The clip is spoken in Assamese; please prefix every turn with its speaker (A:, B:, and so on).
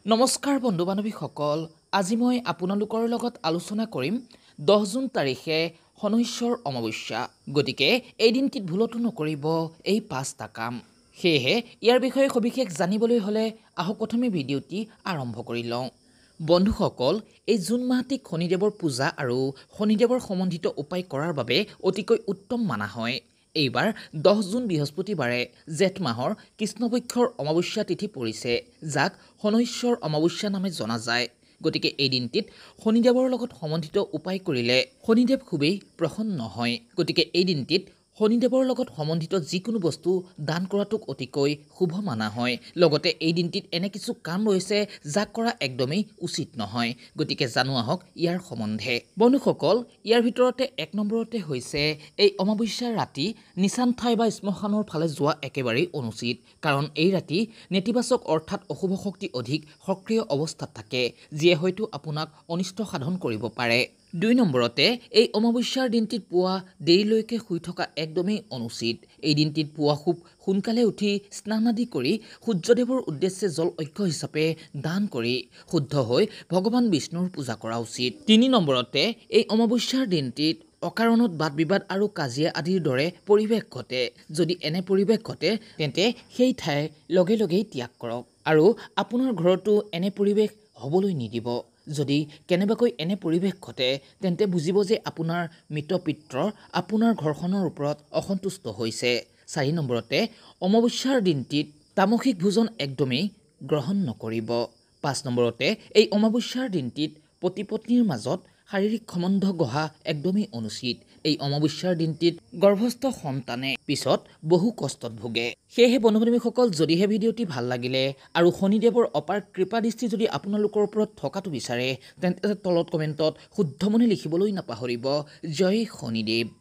A: নমস্কাৰ বন্ধু বান্ধৱীসকল, আজি মই আপোনালোকৰ লগত আলোচনা কৰিম 10 জুন তাৰিখে শনৈশ্বৰ অমাৱস্যা। গতিকে এই দিনটিত ভুলতো নকৰিব এই 5টা কাম। সেয়েহে ইয়াৰ বিষয়ে সবিশেষ জানিবলৈ হ'লে আহক প্ৰথমে ভিডিঅ'টি আৰম্ভ কৰি লওঁ। বন্ধুসকল, এই জুন মাহটিক শনিদেৱৰ পূজা আৰু শনিদেৱৰ সম্বন্ধিত উপায় কৰাৰ বাবে অতিকৈ উত্তম মানা হয়। এইবাৰ 10 জুন বৃহস্পতিবাৰে জেঠ মাহৰ কৃষ্ণপক্ষৰ অমাৱস্যা তিথি পৰিছে, যাক শনৈশ্বৰ অমাৱস্যা নামে জনা যায়। গতিকে এই দিনটিত শনিদেৱৰ লগত সম্বন্ধিত উপায় কৰিলে শনিদেৱ খুবেই প্ৰসন্ন হয়। গতিকে এই দিনটিত শনিদেৱৰ লগত সম্বন্ধিত যিকোনো বস্তু দান কৰাটোক অতিকৈ শুভ মানা হয়। লগতে এই দিনটিত এনে কিছু কাম ৰৈছে যাক কৰা একদমেই উচিত নহয়। গতিকে জানো আহক ইয়াৰ সম্বন্ধে। বন্ধুসকল, ইয়াৰ ভিতৰতে 1 নম্বৰতে হৈছে এই অমাৱস্যাৰ ৰাতি নিচান ঠাই বা শ্মশানৰ ফালে যোৱা একেবাৰেই অনুচিত। কাৰণ এই ৰাতি নেতিবাচক অৰ্থাৎ অশুভ শক্তি অধিক সক্ৰিয় অৱস্থাত থাকে, যিয়ে হয়তো আপোনাক অনিষ্ট সাধন কৰিব পাৰে। 2 নম্বৰতে এই অমাৱস্যাৰ দিনটিত পুৱা দেৰিলৈকে শুই থকা একদমেই অনুচিত। এই দিনটিত পুৱা খুব সোনকালে উঠি স্নান আদি কৰি সূৰ্যদেৱৰ উদ্দেশ্যে জল অৰ্ঘ্য হিচাপে দান কৰি শুদ্ধ হৈ ভগৱান বিষ্ণুৰ পূজা কৰা উচিত। 3 নম্বৰতে এই অমাৱস্যাৰ দিনটিত অকাৰণত বাদ বিবাদ আৰু কাজিয়া আদিৰ দৰে পৰিৱেশ ঘটে। যদি এনে পৰিৱেশ ঘটে তেন্তে সেই ঠাই লগে লগেই ত্যাগ কৰক আৰু আপোনাৰ ঘৰতো এনে পৰিৱেশ হ'বলৈ নিদিব। যদি কেনেবাকৈ এনে পৰিৱেশ ঘটে তেন্তে বুজিব যে আপোনাৰ মৃত পিত্ৰ আপোনাৰ ঘৰখনৰ ওপৰত অসন্তুষ্ট হৈছে। 4 নম্বৰতে অমাৱস্যাৰ দিনটিত তামসিক ভোজন একদমেই গ্ৰহণ নকৰিব। 5 নম্বৰতে এই অমাৱস্যাৰ দিনটিত পতি পত্নীৰ মাজত শাৰীৰিক সম্বন্ধ গঢ়া একদমেই অনুচিত। এই অমাৱস্যাৰ দিনটিত গৰ্ভস্থ সন্তানে পিছত বহু কষ্টত ভোগে। সেয়েহে বন্ধু বান্ধৱীসকল, যদিহে ভিডিঅ'টি ভাল লাগিলে আৰু শনিদেৱৰ অপাৰ কৃপা দৃষ্টি যদি আপোনালোকৰ ওপৰত থকাটো বিচাৰে তেন্তে তলত কমেণ্টত শুদ্ধ মনে লিখিবলৈ নাপাহৰিব। জয় শনিদেৱ।